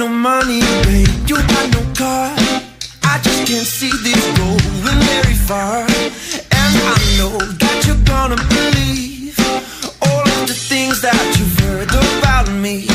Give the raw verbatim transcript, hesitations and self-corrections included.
no money, babe, you got no car. I just can't see this going very far. And I know that you're gonna believe all of the things that you've heard about me.